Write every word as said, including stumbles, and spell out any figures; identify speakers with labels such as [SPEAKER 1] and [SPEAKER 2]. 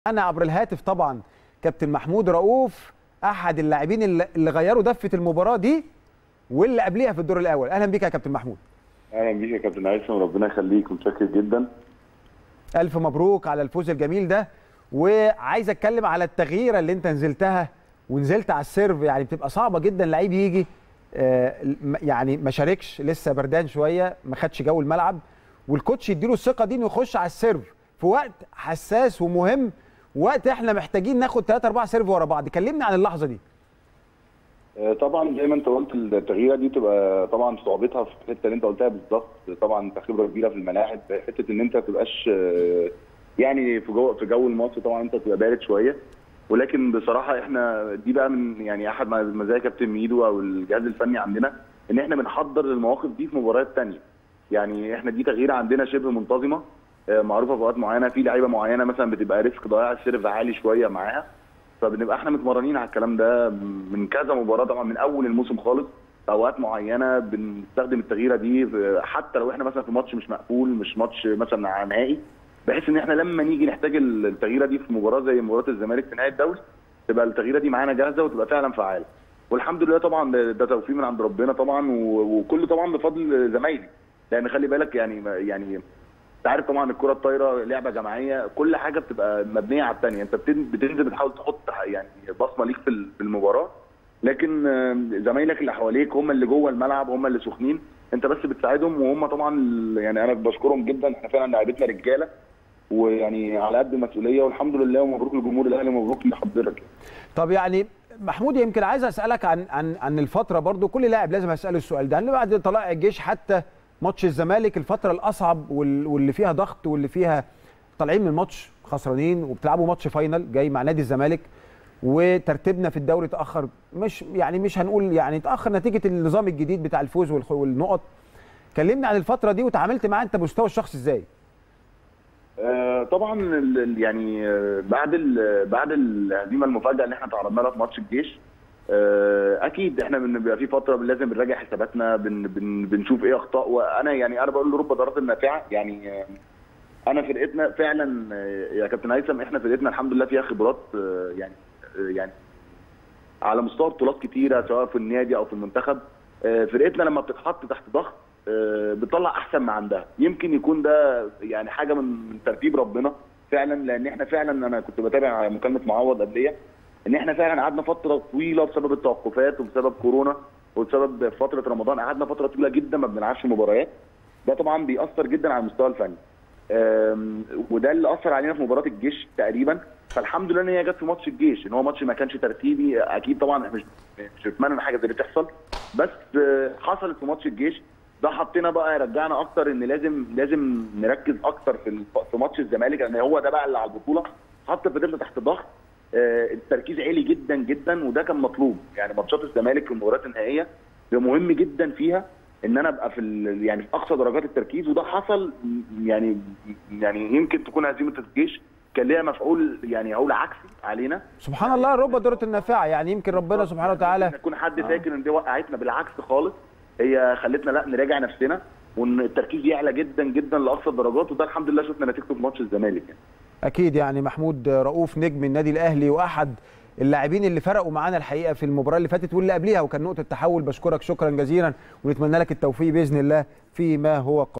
[SPEAKER 1] أنا عبر الهاتف طبعا كابتن محمود رؤوف، أحد اللاعبين اللي غيروا دفة المباراة دي واللي قبليها في الدور الأول. أهلا بيك يا كابتن محمود.
[SPEAKER 2] أهلا بيك يا كابتن هيثم، ربنا يخليك، متشكر جدا.
[SPEAKER 1] ألف مبروك على الفوز الجميل ده، وعايز أتكلم على التغييرة اللي أنت نزلتها ونزلت على السيرف. يعني بتبقى صعبة جدا لعيب يجي يعني ما شاركش، لسه بردان شوية، ما خدش جو الملعب، والكوتش يديله الثقة دي إنه يخش على السيرف في وقت حساس ومهم، وقت احنا محتاجين ناخد ثلاثة أربعة سيرف ورا بعض. كلمني عن اللحظه دي.
[SPEAKER 2] طبعا زي ما انت قلت التغييره دي تبقى طبعا صعوبتها في الحته اللي انت قلتها بالظبط. طبعا انت خبره كبيره في الملاعب، حته ان انت ما تبقاش يعني في جو في جو الماتش، طبعا انت تبقى بارد شويه، ولكن بصراحه احنا دي بقى من يعني احد مزايا كابتن ميدو او الجهاز الفني عندنا، ان احنا بنحضر المواقف دي في مباريات ثانيه. يعني احنا دي تغييره عندنا شبه منتظمه، معروفه في اوقات معينه، في لعيبه معينه مثلا بتبقى ريسك ضياع السيرف عالي شويه معاها، فبنبقى احنا متمرنين على الكلام ده من كذا مباراه، طبعا من اول الموسم خالص. في اوقات معينه بنستخدم التغييره دي حتى لو احنا مثلا في ماتش مش مقفول، مش ماتش مثلا نهائي، بحيث ان احنا لما نيجي نحتاج التغييره دي في مباراه زي مباراه الزمالك في نهائي الدوري، تبقى التغييره دي معانا جاهزه وتبقى فعلا فعاله. والحمد لله طبعا ده توفيق من عند ربنا طبعا، وكله طبعا بفضل زمايلي، لان خلي بالك يعني يعني انت عارف طبعا الكره الطايره لعبه جماعيه، كل حاجه بتبقى مبنيه على الثانيه. انت بتنزل بتحاول تحط يعني بصمه ليك في المباراه، لكن زمايلك اللي حواليك هم اللي جوه الملعب، هم اللي سخنين، انت بس بتساعدهم، وهم طبعا يعني انا بشكرهم جدا. احنا فعلا لعيبتنا رجاله ويعني على قد المسؤوليه، والحمد لله، ومبروك للجمهور الاهلي ومبروك لحضرتك.
[SPEAKER 1] طب يعني محمود، يمكن عايز اسالك عن عن عن الفتره، برضو كل لاعب لازم اساله السؤال ده، اللي بعد طلائع الجيش حتى ماتش الزمالك، الفترة الأصعب واللي فيها ضغط واللي فيها طالعين من الماتش خسرانين وبتلعبوا ماتش فاينل جاي مع نادي الزمالك، وترتيبنا في الدوري تأخر، مش يعني مش هنقول يعني تأخر نتيجة النظام الجديد بتاع الفوز والنقط. كلمني عن الفترة دي وتعاملت معاها أنت بمستوى الشخص إزاي؟
[SPEAKER 2] آه طبعا يعني بعد بعد الهزيمة المفاجئة اللي احنا تعرضنا لها في ماتش الجيش، اكيد احنا بنبقى في فتره لازم بنراجع حساباتنا، بن بن بنشوف ايه اخطاء. وانا يعني انا بقول له رب ضارات نافعه. يعني انا فرقتنا فعلا يا كابتن هيثم، احنا فرقتنا الحمد لله فيها خبرات، يعني يعني على مستوى بطولات كتيره سواء في النادي او في المنتخب. فرقتنا لما بتتحط تحت ضغط بتطلع احسن ما عندها. يمكن يكون ده يعني حاجه من ترتيب ربنا فعلا، لان احنا فعلا انا كنت بتابع مكالمه معوض قبليه، ان احنا فعلا قعدنا فتره طويله بسبب التوقفات وبسبب كورونا وبسبب فتره رمضان، قعدنا فتره طويله جدا ما بنلعبش مباريات. ده طبعا بيأثر جدا على المستوى الفني، وده اللي اثر علينا في مباراه الجيش تقريبا. فالحمد لله ان هي جت في ماتش الجيش، ان هو ماتش ما كانش ترتيبي، اكيد طبعا مش مش بتمنى ان حاجه زي دي تحصل، بس حصلت في ماتش الجيش. ده حطينا بقى، رجعنا اكتر ان لازم لازم نركز اكتر في في ماتش الزمالك، لان هو ده بقى اللي على البطوله. حط فرقتنا تحت ضغط، التركيز عالي جدا جدا، وده كان مطلوب. يعني ماتشات الزمالك في المباريات النهائيه ده مهم جدا فيها ان انا ابقى في يعني في اقصى درجات التركيز، وده حصل. يعني يعني يمكن تكون هزيمه الجيش كان ليها مفعول يعني اقول عكسي علينا.
[SPEAKER 1] سبحان الله، رب ضارة النافعه. يعني يمكن ربنا سبحانه وتعالى
[SPEAKER 2] يكون حد فاكر ان دي وقعتنا، بالعكس خالص، هي خلتنا لا نراجع نفسنا، وان التركيز يعلى جدا جدا لاقصى الدرجات، وده الحمد لله شفنا نتيجته في ماتش الزمالك. يعني
[SPEAKER 1] اكيد يعني محمود رؤوف نجم النادي الاهلي، واحد اللاعبين اللي فرقوا معانا الحقيقه في المباراه اللي فاتت واللي قبليها، وكان نقطه تحول. بشكرك شكرا جزيلا، ونتمنى لك التوفيق باذن الله فيما هو قادم.